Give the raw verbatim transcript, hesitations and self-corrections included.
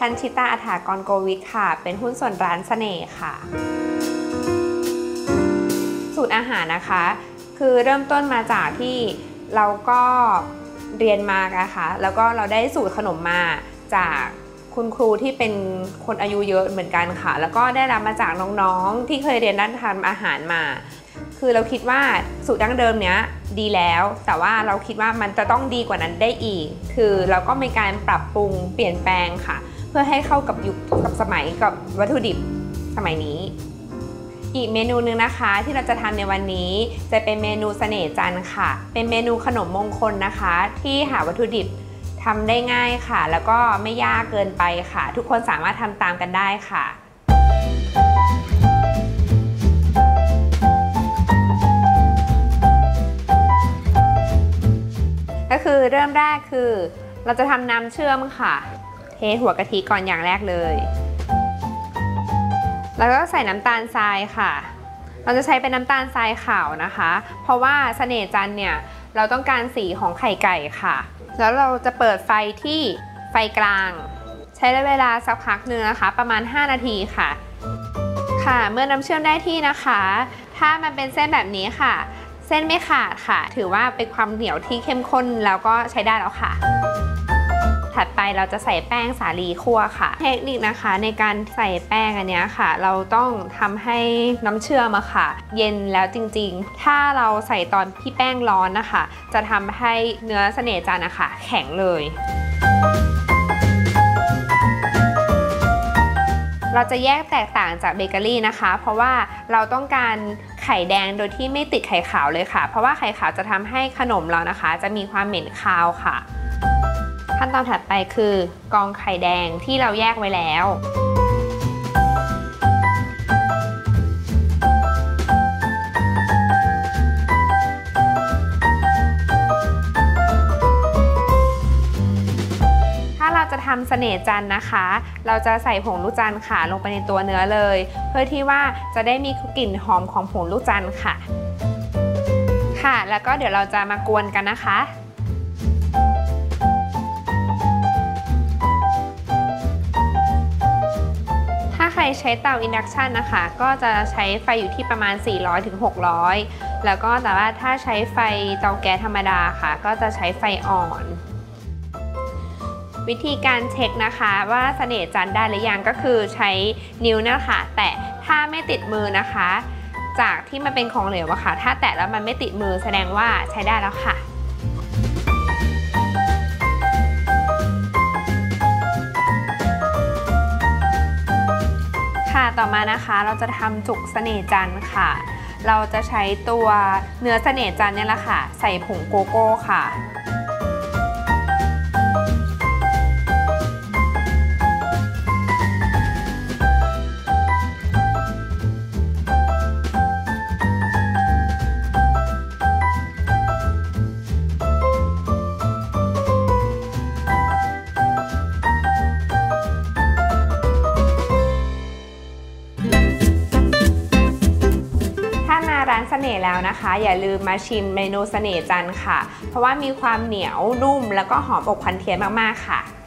ทันชิตา อฐากรโกวิทค่ะเป็นหุ้นส่วนร้านเสน่ห์ค่ะสูตรอาหารนะคะคือเริ่มต้นมาจากที่เราก็เรียนมานะคะแล้วก็เราได้สูตรขนมมาจากคุณครูที่เป็นคนอายุเยอะเหมือนกันค่ะแล้วก็ได้รับมาจากน้องๆที่เคยเรียนด้านทำอาหารมาคือเราคิดว่าสูตรดั้งเดิมเนี้ยดีแล้วแต่ว่าเราคิดว่ามันจะต้องดีกว่านั้นได้อีกคือเราก็มีการปรับปรุงเปลี่ยนแปลงค่ะเพื่อให้เข้ากับยุคกับสมัยกับวัตถุดิบสมัยนี้อีกเมนูหนึ่งนะคะที่เราจะทำในวันนี้จะเป็นเมนูเสน่ห์จันทร์ค่ะเป็นเมนูขนมมงคลนะคะที่หาวัตถุดิบทำได้ง่ายค่ะแล้วก็ไม่ยากเกินไปค่ะทุกคนสามารถทำตามกันได้ค่ะก็คือเริ่มแรกคือเราจะทำน้ำเชื่อมค่ะเทหัวกะทิก่อนอย่างแรกเลยแล้วก็ใส่น้ำตาลทรายค่ะเราจะใช้เป็นน้ำตาลทรายขาวนะคะเพราะว่าเสน่ห์จันทร์เนี่ยเราต้องการสีของไข่ไก่ค่ะแล้วเราจะเปิดไฟที่ไฟกลางใช้เวลาสักพักหนึ่งนะคะประมาณห้านาทีค่ะค่ะเมื่อน้ำเชื่อมได้ที่นะคะถ้ามันเป็นเส้นแบบนี้ค่ะเส้นไม่ขาดค่ะถือว่าเป็นความเหนียวที่เข้มข้นแล้วก็ใช้ได้แล้วค่ะถัดไปเราจะใส่แป้งสาลีคั่วค่ะเทคนิคนะคะในการใส่แป้งอันนี้ค่ะเราต้องทำให้น้ำเชื่อมอะค่ะเย็นแล้วจริงๆถ้าเราใส่ตอนที่แป้งร้อนนะคะจะทำให้เนื้อเสน่ห์จันทร์นะคะแข็งเลยเราจะแยกแตกต่างจากเบเกอรี่นะคะเพราะว่าเราต้องการไข่แดงโดยที่ไม่ติดไข่ขาวเลยค่ะเพราะว่าไข่ขาวจะทำให้ขนมเรานะคะจะมีความเหม็นคาวค่ะขั้นตอนถัดไปคือกรองไข่แดงที่เราแยกไว้แล้วถ้าเราจะทำเสน่ห์จันทร์นะคะเราจะใส่ผงลูกจันทร์ค่ะลงไปในตัวเนื้อเลยเพื่อที่ว่าจะได้มีกลิ่นหอมของผงลูกจันทร์ค่ะค่ะแล้วก็เดี๋ยวเราจะมากวนกันนะคะถ้าใครใช้เตาอินดักชันนะคะก็จะใช้ไฟอยู่ที่ประมาณ สี่ร้อยถึงหกร้อย แล้วก็แต่ว่าถ้าใช้ไฟเตาแก๊สธรรมดาค่ะก็จะใช้ไฟอ่อนวิธีการเช็คนะคะว่าเสน่ห์จันทร์ได้หรือยังก็คือใช้นิ้วนะคะแต่ถ้าไม่ติดมือนะคะจากที่มันเป็นของเหลวอะค่ะถ้าแตะแล้วมันไม่ติดมือแสดงว่าใช้ได้แล้วค่ะค่ะต่อมานะคะเราจะทำจุกเสน่ห์จันทร์ค่ะเราจะใช้ตัวเนื้อเสน่ห์จันทร์เนี่ยแหละค่ะใส่ผงโกโก้ค่ะร้านเสน่ห์แล้วนะคะอย่าลืมมาชิมเมนูเสน่ห์จันทร์ค่ะเพราะว่ามีความเหนียวนุ่มแล้วก็หอมอบควันเทียนมากๆค่ะ